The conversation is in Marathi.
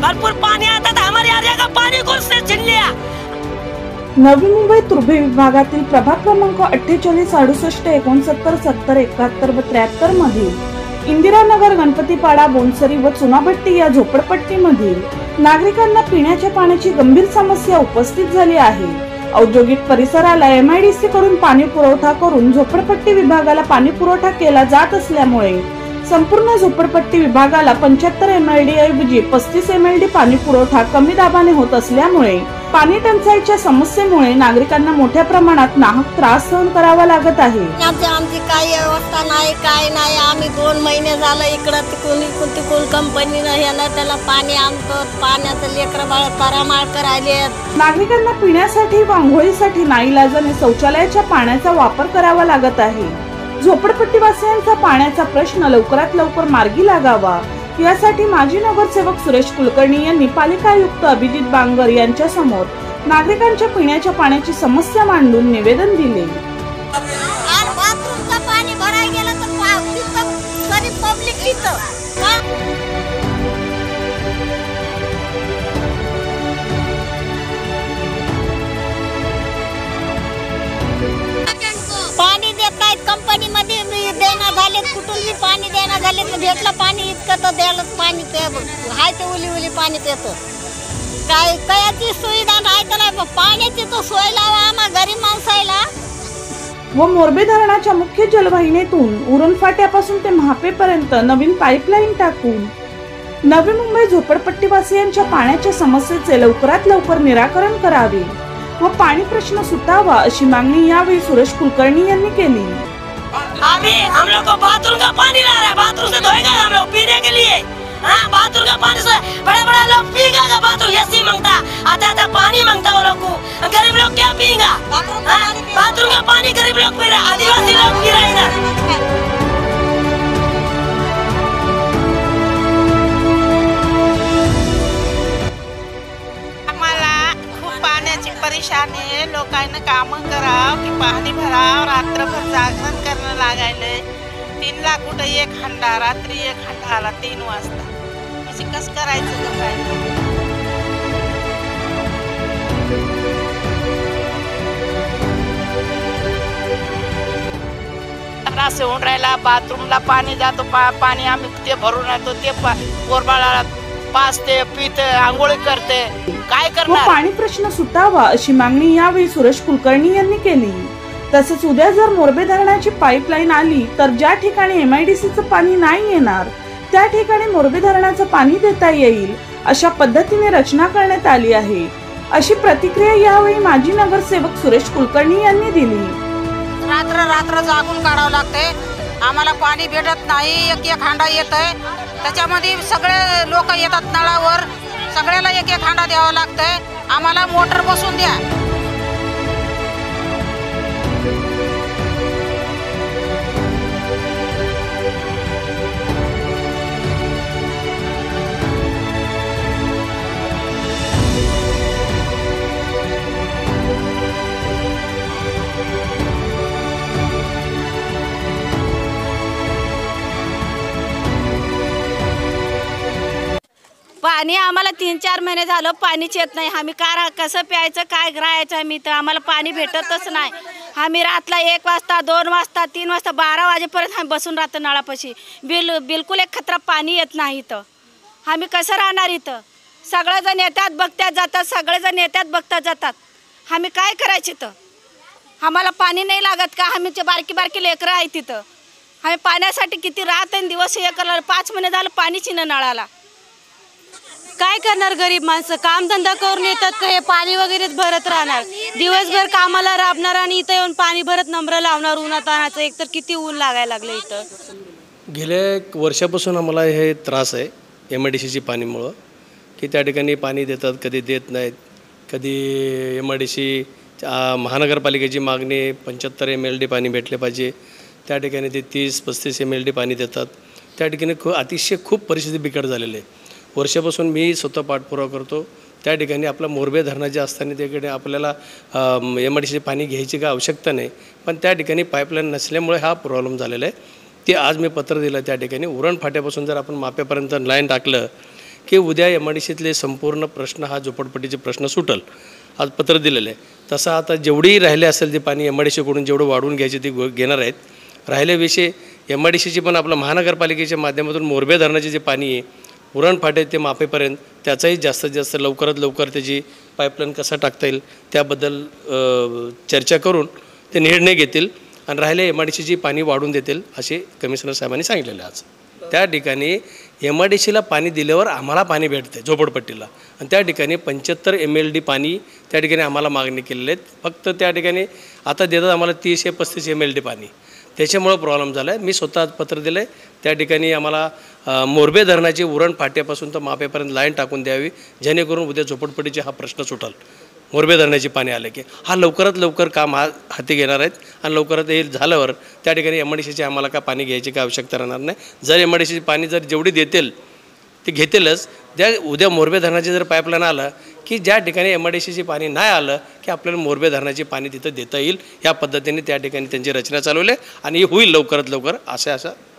भरपूर पानी आता था, हमारे एरिया का पानी को उसने छीन लिया। नवी मुंबई तुर्भे विभागातील प्रभाग क्रमांक 48, 68, 69, 70, 71 व 73 मधील इंदिरानगर, गणपतीपाडा, बोनसरी व चुनाभट्टी या झोपडपट्टीमधील नागरिकांना पिण्याच्या पाण्याची गंभीर समस्या उपस्थित झाली आहे। औद्योगिक परिसराला MIDC कडून पाणी पुरवठा करून झोपडपट्टी विभागाला पाणी पुरवठा केला जात असल्यामुळे संपूर्ण झोपडपट्टी विभागाला 75 MLD ऐवजी 35 MLD पाणी पुरवठा कमी दाबाने होत असल्यामुळे पाणी टंचाईच्या समस्येमुळे नागरिकांना मोठ्या प्रमाणात नाहक त्रास सहन करावा लागत आहे। आमची काही व्यवस्था नाही, काय नाही। आम्ही 2 महिने झालं इकडं तिकडून कंपनीनं ह्यानं त्याला पाणी आणतो, पाण्याचं लेकरं बाळ करामाळ करायले। नागरिकांना पिण्यासाठी व आंघोळीसाठी नाईलाजाने शौचालयाच्या पाण्याचा वापर करावा लागत आहे। झोपडपट्टीवासियांचा पाण्याचा प्रश्न लवकरात लवकर मार्गी लागावा यासाठी माजी नगरसेवक सुरेश कुलकर्णी यांनी पालिका आयुक्त अभिजित बांगर यांच्या समोर नागरिकांच्या पिण्याच्या पाण्याची समस्या मांडून निवेदन दिले। बाथरूमचं पाणी भरायला गेलं तर पब्लिक पितं। पाणी देत नाहीत, कंपनी मध्ये देणं झाले, कुठून बी पाणी देणं झाले, भेटलं पाणी इतकं तर द्यायला पाणी हाय ते उली पाणी पितो। काय कयाची सुविधा नाही तर नाही, पाण्याची तो सोय लावा आम्हा गरीब माणसाला। व मोरबे धरणाच्या मुख्य जलवाहिनीतून उरण फाट्यापासून ते महापेपर्यंत नवीन पाईपलाईन टाकून नवी मुंबई झोपडपट्टीवासियांच्या पाण्याच्या समस्येचे लवकरात लवकर निराकरण करावे व पाणी प्रश्न सुटावा अशी मागणी यावेळी सुरेश कुलकर्णी यांनी केली। अभी हम लोग को बाथरूम का पानी ला रहा है, बाथरूम से धोएगा हम लोग पीने के लिए। हाँ, बाथरूम का पानी से बड़ा लोग पीगा, बाथरूम ऐसी मांगता, आता पानी मांगता वो लोग को। गरीब लोग क्या पीएगा? बाथरूम का पानी गरीब लोग पी रहे, आदिवासी लोग पी रहे इधर। परेशानी आहे, लोकांना काम करावं की पाणी भरावं, रात्रभर जागरण करणं लागायलंय। 3 लाख कुठं एक हंडा, रात्री एक हंडा आला 3 वाजता, म्हणजे कसं करायचं लोकांना? त्रास होऊन राहिला, बाथरूमला पाणी जातो, पाणी आम्ही ते भरून येतो, ते पोरबाळाला पाचते, पिते, आंघोळी करते, काय करणार? पाणी प्रश्न सुटावा अशी मागणी यावेळी सुरेश कुलकर्णी यांनी केली। तसेच उद्या जर मोरबे धरणाची पाईपलाईन आली तर ज्या ठिकाणी MIDCचं पाणी नाही येणार त्या ठिकाणी मोरबे धरणाचं पाणी देता येईल अशा पद्धतीने रचना करण्यात आली आहे, अशी प्रतिक्रिया यावेळी माजी नगरसेवक सुरेश कुलकर्णी यांनी दिली। रात्र जागून काढावं लागते, आम्हाला पाणी भेटत नाही, एक हांडा येतंय, त्याच्यामध्ये सगळे लोक येतात नळावर, सगळ्याला एक हांडा द्यावा लागतंय, आम्हाला मोटर बसून द्या। पाणी आम्हाला 3-4 महिने झालं पाणीच येत नाही। आम्ही कसं प्यायचं, काय राहायचं? आम्ही तर आम्हाला पाणी भेटतच नाही। आम्ही रातला 1 वाजता, 2 वाजता, 3 वाजता, 12 वाजेपर्यंत आम्ही बसून राहतो नळापाशी। बिलकुल एक खतरा पाणी येत नाही इथं। आम्ही कसं राहणार इथं? सगळेजण येतात बघतात जातात, सगळेजण येतात बघतात जातात, आम्ही काय करायचं इथं? आम्हाला पाणी नाही लागत का? आम्ही बारकी लेकरं आहेत तिथं, आम्ही पाण्यासाठी किती रात आणि दिवस हे करणार। 5 महिने झालं पाणीच नाही नळाला। काय करणार गरीब माणसं? कामधंदा करून येतात का हे पाणी वगैरेच भरत राहणार? दिवसभर कामाला राबणार आणि इथं येऊन पाणी भरत नंबर लावणार उन्हातानाचं। एकतर किती ऊन लागायला लागलं इथं। गेल्या 1 वर्षापासून आम्हाला हे त्रास आहे MIDCची पाणीमुळं, की त्या ठिकाणी पाणी देतात, कधी देत नाहीत, कधी MIDC महानगरपालिकेची मागणी 75 MLD पाणी भेटले पाहिजे, त्या ठिकाणी ते 30-35 MLD पाणी देतात। त्या ठिकाणी अतिशय खूप परिस्थिती बिकट झालेली आहे। वर्षापासून मी स्वतः पाठपुरावा करतो, त्या ठिकाणी आपला मोरबे धरणाचे असताना तिकडे आपल्याला MIDC पाणी घ्यायची काय आवश्यकता नाही, पण त्या ठिकाणी पाईपलाईन नसल्यामुळे हा प्रॉब्लेम झालेला आहे। ते आज मी पत्र दिलं, त्या ठिकाणी उरण फाट्यापासून जर आपण माप्यापर्यंत लाईन टाकलं की उद्या MIDCतले संपूर्ण प्रश्न हा झोपडपट्टीचे प्रश्न सुटल. आज पत्र दिलेलं आहे. तसं आता जेवढी राहिले असेल ते पाणी MIDCकडून जेवढं वाढवून घ्यायचे ते घेणार आहेत. राहिले विषय MIDCची पण आपलं महानगरपालिकेच्या माध्यमातून मोरबे धरणाचे जे पाणी आहे उरण फाटे ते मापेपर्यंत त्याचाही जास्तीत जास्त लवकरात लवकर त्याची पाईपलाईन कसा टाकता येईल त्याबद्दल चर्चा करून ते निर्णय घेतील आणि राहिले MIDCची पाणी वाढवून देतील असे कमिशनर साहेबांनी सांगितलेले आज. त्या ठिकाणी MIDCला पाणी दिल्यावर आम्हाला पाणी भेटते झोपडपट्टीला आणि त्या ठिकाणी 75 MLD पाणी त्या ठिकाणी आम्हाला मागणी केलेले आहेत. फक्त त्या ठिकाणी आता देतात आम्हाला 30-35 MLD पाणी. त्याच्यामुळं प्रॉब्लेम झाला आहे. मी स्वतः पत्र दिलं आहे. त्या ठिकाणी आम्हाला मोरबे धरणाची उरण फाट्यापासून तर मापेपर्यंत लाईन टाकून द्यावी जेणेकरून उद्या झोपडपट्टीचे हा प्रश्न सुटाल. मोरबे धरणाची पाणी आले की हा लवकरात लवकर काम हाती घेणार आहेत आणि लवकरात हे झाल्यावर त्या ठिकाणी MIDCचे आम्हाला का पाणी घ्यायची काय आवश्यकता राहणार नाही. जर MIDCची पाणी जर जेवढी देतील ते घेतीलच. उद्या मोरबे धरणाचे जर पाईपलाईन आलं की ज्या ठिकाणी MIDCची पाणी नाही आलं की आपल्याला मोरबे धरणाची पाणी तिथं देता येईल. या पद्धतीने त्या ठिकाणी त्यांची रचना चालवली आणि होईल लवकरात लवकर असं